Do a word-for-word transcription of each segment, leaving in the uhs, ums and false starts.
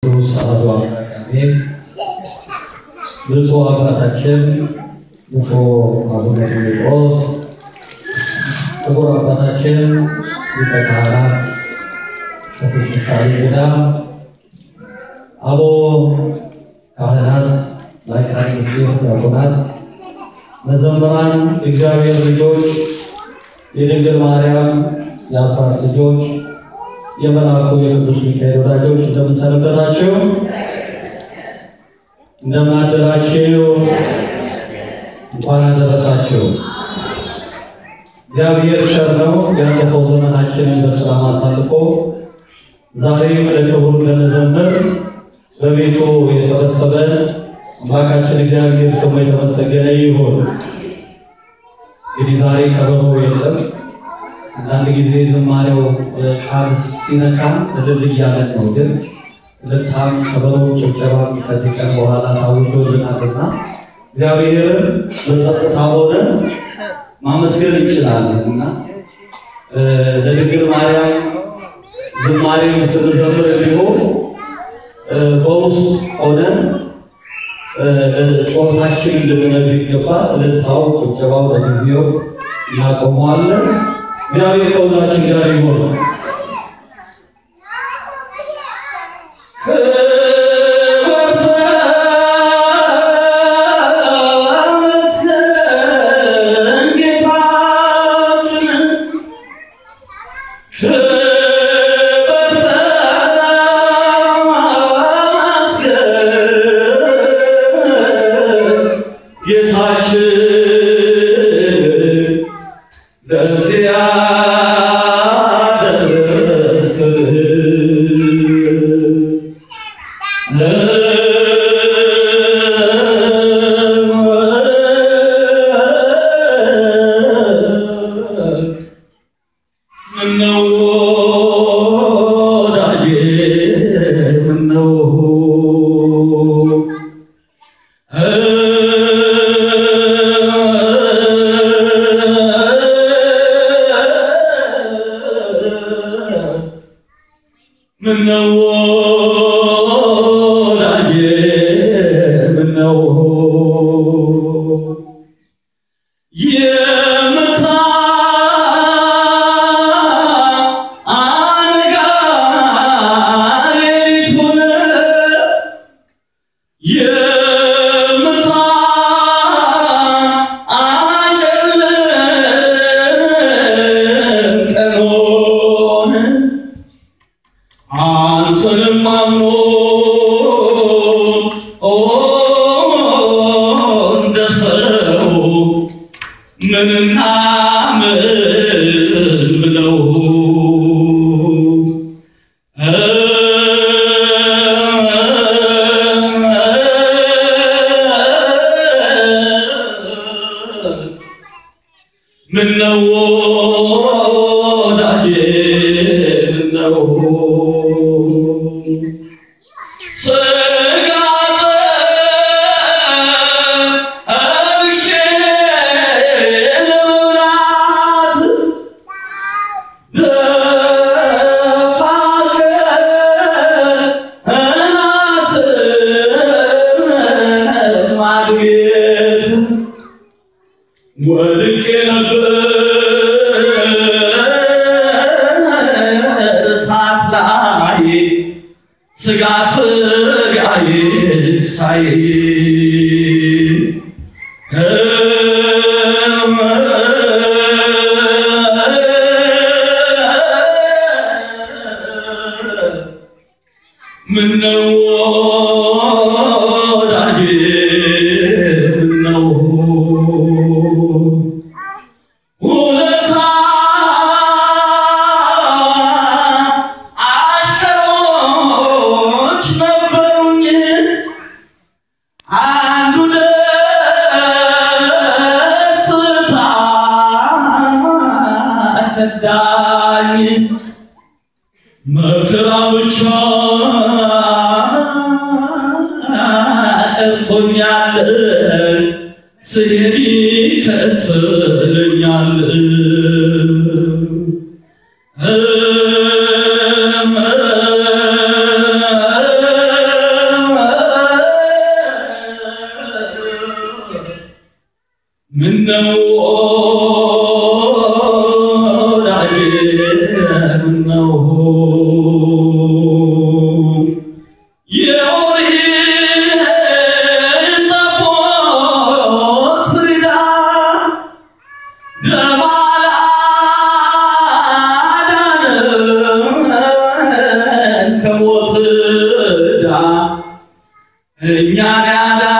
ቅዱስ አሐዱ አምላክ አሜን። ብፁዕ አባታችን ብፁዕ አቡነ ዲሜጥሮስ፣ ክቡር አባታችን ሊቀ ካህናት ቀሲስ ምሳሌ ገዳ፣ አቦ ካህናት፣ ላይካን ምስጢር ዲያቆናት፣ መዘምራን፣ የእግዚአብሔር ልጆች፣ የድንግል ማርያም የአስራት ልጆች፣ የመልአኩ የቅዱስ ሚካኤል ወዳጆች እንደምን ሰነበታችሁ? እንደምን አደራችሁ? እንኳን አደረሳችሁ። እግዚአብሔር ቸር ነው። ያለፈው ዘመናችንን በሰላም አሳልፎ ዛሬም ለክብሩ እንድንዘምር በቤቱ የሰበሰበን አምላካችን እግዚአብሔር ስሙ የተመሰገነ ይሁን። እንግዲህ ዛሬ ከበሮ የለም። አንዳንድ ጊዜ ዝማሬው ቃል ሲነካም እልል እያለን ነው። ግን ልታም ከበሮ ጭብጨባ ከዚህ ቀን በኋላ ታውጆልናልና እግዚአብሔርን በጸጥታ ሆነን ማመስገን እንችላለንና ለድንግል ማርያም ዝማሬ ስንዘምር እንዲሁ በውስጥ ሆነን ጩኸታችን እንድንነግር ይገባል። እልልታው ጭብጨባው በጊዜው እናቆመዋለን። እግዚአብሔር ከሁላችን ጋር ይሁን። Um ምነው ወዳጄ ምነው የኦሪት ጠቦት ፍሪዳ ደም አላዳነን ከሞት ዕዳ እኛን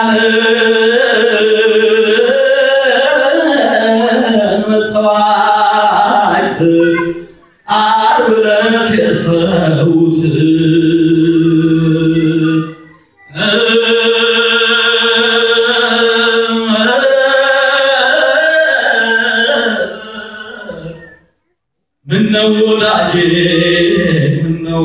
ያዳነን መስዋዕት ዓርብ ዕለት የሰዉት ምነው ወዳጄ ምነው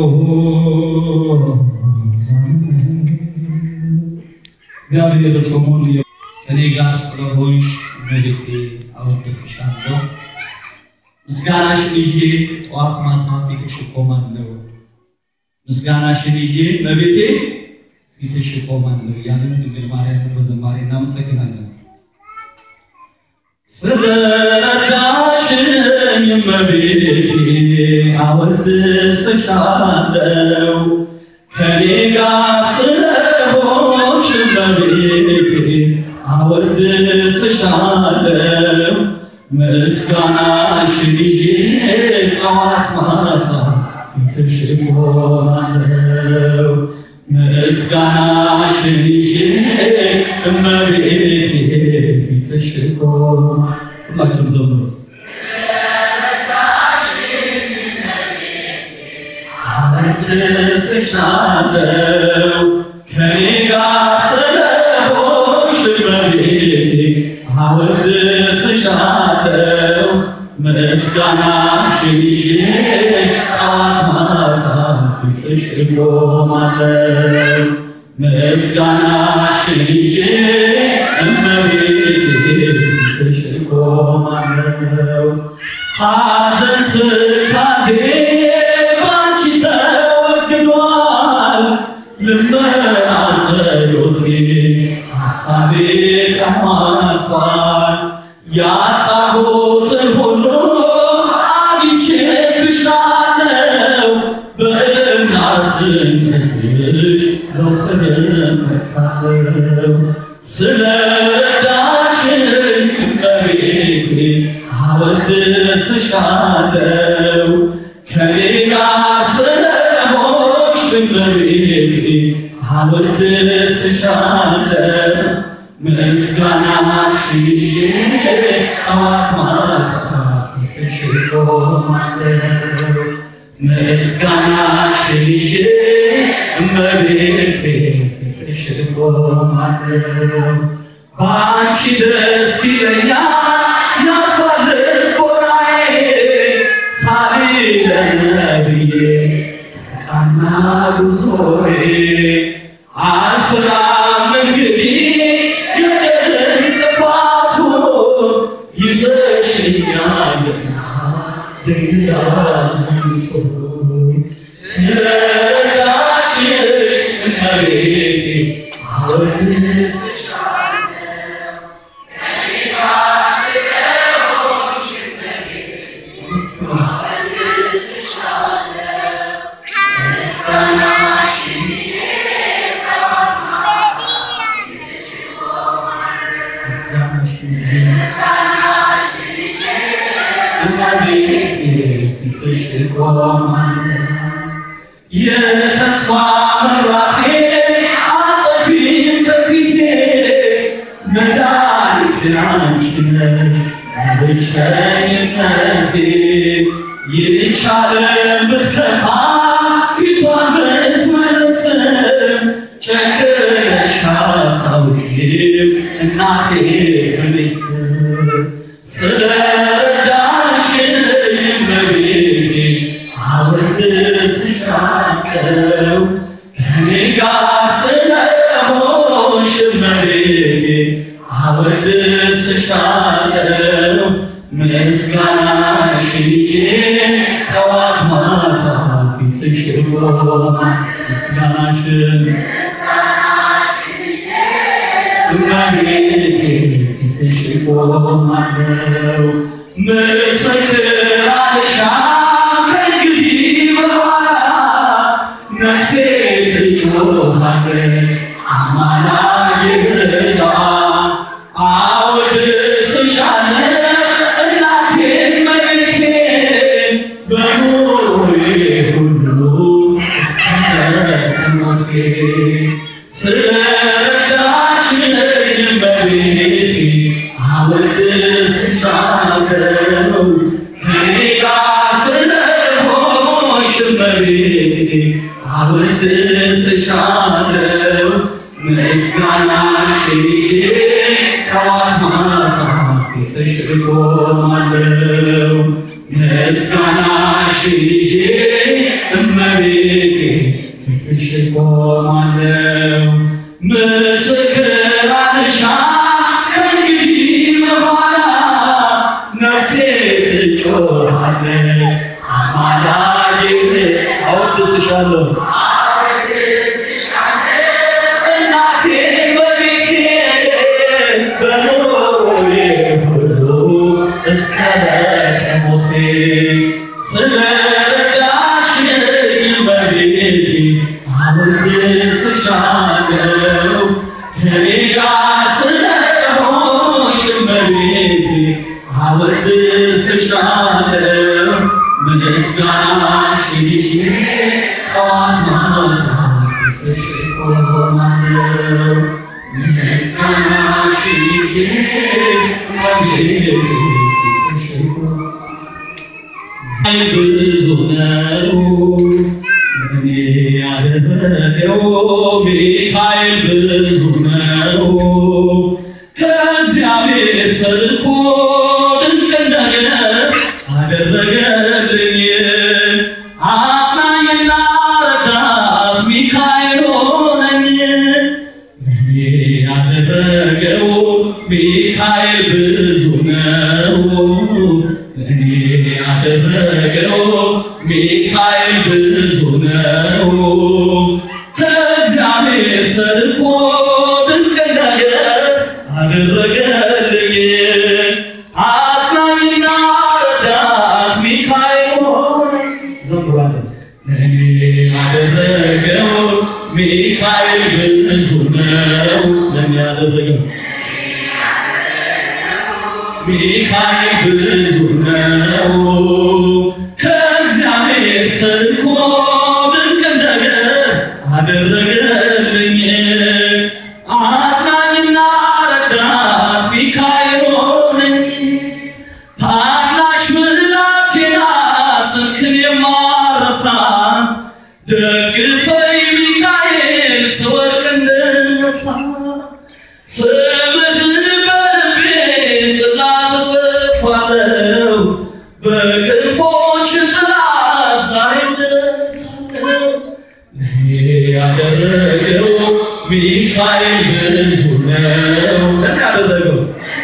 እግዚአብሔር ጾሙን ከኔ ጋር ስለሆንሽ መልእክቴ አወድስሻለሁ። ምስጋናሽን ይዤ ጠዋት ማታ ፊትሽ እቆማለሁ። ምስጋናሽን ይዤ መቤቴ ፊትሽ እቆማለሁ። ያንን ድንግል ማርያምን በዝማሬ እናመሰግናለን። ስለረዳሽኝ መቤቴ አወድስሻለሁ። ከኔ ጋር ስለሆንሽ መቤቴ አወድስሻለሁ። ምስጋናሽን ይዤ ጠዋት ማታ ፊትሽ እቆማለሁ። ምስጋናሽን ይዤ እመቤቴ ፊትሽ እቆማለሁ። ሁላችሁም ዘምሩ። አወድስሻለሁ ከኔ ጋር ስለሆንሽ መቤቴ አወድስሻለሁ። ምስጋናሽን ይዤ ጠዋት ማታ ፊትሽ እቆማለሁ። ምስጋናሽን ይዤ እመቤቴ ፊትሽ እቆማለሁ። ሐዘን ትካዜ ባንቺ ተወግዷል። ልመና ጸሎቴ ሐሳቤ ተሟልቷል። ያጣሁትን ሁሉ አግኝቼብሻለሁ። በእናትነትሽ ዘወትር እመካለሁ። ስለረዳሽኝ እመቤቴ አወድስሻለሁ። ከኔ ጋር ስለሆንሽ እመቤቴ አወድስሻለሁ። ምስጋናሽን ይዤ ጠዋት ማታ ፊትሽ እቆማለሁ። ምስጋናሽን ይዤ እመቤቴ ፊትሽ እቆማለሁ። በአንቺ ደስ ይለኛል ያልፋል ልቦናዬ። ሳልለነ ብዬ ተቃና ጉዞዬ አልፈራም እንግዲህ ገደልን ጥፋቱን ይዘሽኛልና ድንግል አዛኝቱ። ስለረዳሽኝ እመቤቴ አወድስሻለሁ። ከኔ ጋር ስለሆንሽ እመቤቴ አወድስሻለሁ። ምስጋናሽን ይዤ ጠዋት ማታ ፊትሽ እቆማለሁ። ምስጋናሽን ይዤ እመቤቴ ፊትሽ እቆማለሁ። የተስፋ መብራቴ አትጠፊም ከፊቴ። መድኃኒቴ አንቺ ነሽ ብቸኝነቴ። ይህች ዓለም ብትከፋ ፊቷን ብትመልስም ጨክነሽ አታውቂም እናቴ በኔስ። ስለረዳሽኝ እመቤቴ አወድስሻለሁ። ከኔ ጋር ስለሆንሽ እመቤቴ አወድስሻለሁ። ምስጋናሽን ይዤ ጠዋት ማታ ፊትሽ እቆማለሁ። ምስጋናሽን እመቤቴ ፊትሽ ቆማለሁ ምስክር አልሻም ከእንግዲህ በኋላ ነፍሴ ትጮኻለች አማላጄ ብላ አወድስሻለሁ እናቴ እመቤቴ በኑሮዬ ሁሉ እስከ ሞቴ ስለረዳሽኝ እመቤቴ አወድስሻለሁ ከእኔ ጋር ስለሆንሽ እመቤቴ አወድስሻለሁ ምስጋናሽን ይዤ ጠዋት ማታ ፊትሽ እቆማለሁ ምስጋናሽን ይዤ እመቤቴ ፊትሽ እቆማለሁ ምስክር አልሻም ከእንግዲህ በኋላ ነፍሴ ትጮኻለች አማላጄ አወድስሻለሁ እናቴ እመቤቴ በኑሮዬ ሁሉ እስከ ሞቴ ስለረዳሽኝ እመቤቴ አወድስሻለሁ ከእኔ ጋር ስለሆንሽ እመቤቴ አወድስሻለሁ ምስጋናሽን ይዤ ጠዋት ማታ ፊትሽ እቆማለሁ ምስጋናሽን ይዤ እመቤቴ ፊትሽ እቆማለሁ ብዙ ነው እኔ ያደረገው ሚካኤል ብዙ ነው ከእግዚአብሔር ተልኮ ድንቅ ነገር አደረገልኝ አጽናኝና ረዳት ሚካኤል ሆነኝ ለኔ ያደረገው ሚካኤል ብዙ ነው ለኔ ያደረገው ሚካኤል ብዙ ነው ከእግዚአብሔር ተልኮ ድንቅ ነገር አደረገልኝ አጽናኝና ረዳት ሚካኤል ሆነኝ ዘምራለሁ ለኔ ያደረገው ሚካኤል ብዙ ነው ለኔ ያደረገው ሚካኤል ብዙ ነው ከእግዚአብሔር ተልኮ ድንቅ ነገር አደረገልኝ አጽናኝና ረዳት ሚካኤል ሆነኝ ታናሽ ብላቴና ስምህን የማረሳ ደግፈኝ ሚካኤል ስወድቅ እንድነሳ ስምህን በልቤ ጽላት እጽፋለሁ በክንፎች ጥላ ዛሬ እደርሳለሁ ለኔ ያደረገው ሚካኤል ብዙ ነው ለኔ ያደረገው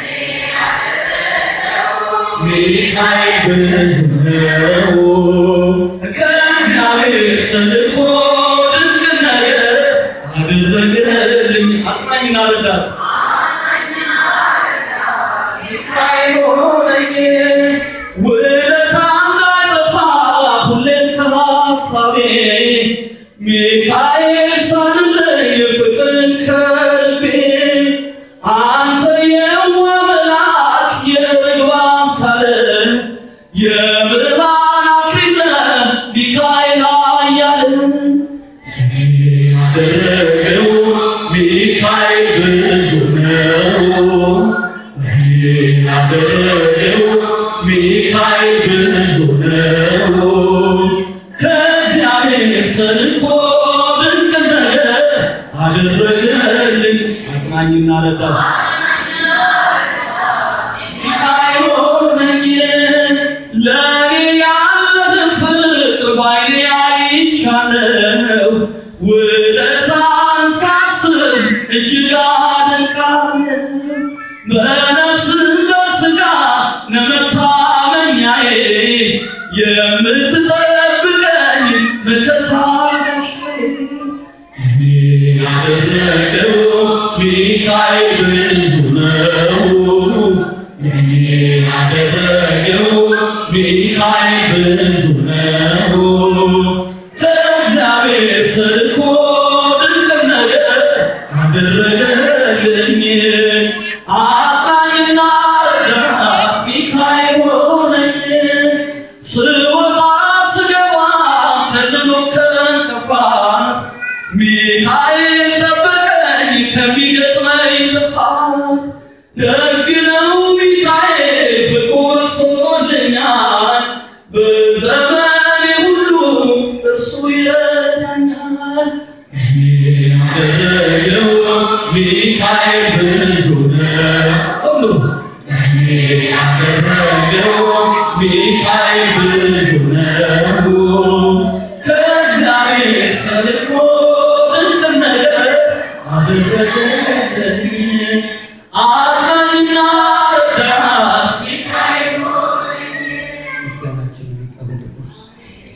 ሚካኤል ብዙ ነው ከእግዚአብሔር ተልኮ ድንቅ ነገር አደረገልኝ አጽናኝና ረዳት ሚካኤል ሆነኝ ውለታ እንዳይጠፋ ሁሌም ከሐሳቤ ሚካኤል ሳልለይ ፍቅርን ከልቤ አንተ የዋህ መልአክ የርግብ አምሳል የብርሃን አክሊል ሚካኤል ኃያል ለኔ ያደረገው ሚካኤል ብዙ ነው ለኔ ያደረገው ሚካኤል ብዙ ነው ከእግዚአብሔር ተልኮ ድንቅ ነገር አደረገልኝ አጽናኝና ረዳት ሚካኤል ሆነኝ ለኔ ያለህን ፍቅር ባይኔ አይቻለሁ ውለታን ሳስብ እጅግ አደንቃለሁ በነፍስም በሥጋ መታመኛዬ የምትጠብቀኝ መከታ ጋሻዬ ለኔ ያደረገው ሚካኤል ብዙ ነው ኃይል ጠበቀኝ ከሚገጥመኝ ጥፋት ደግ ነው ሚካኤል ፍቅሩ በዝቶልኛል በዘመኔ ሁሉ እሱ ይረዳኛል እኔ ያደረገው ሚካኤል ብዙ ነው እኔ ያደረገው ሚካኤል ብዙ ነው ከእግዚአብሔር ተልኮ ድንቅ ነገር አደረገ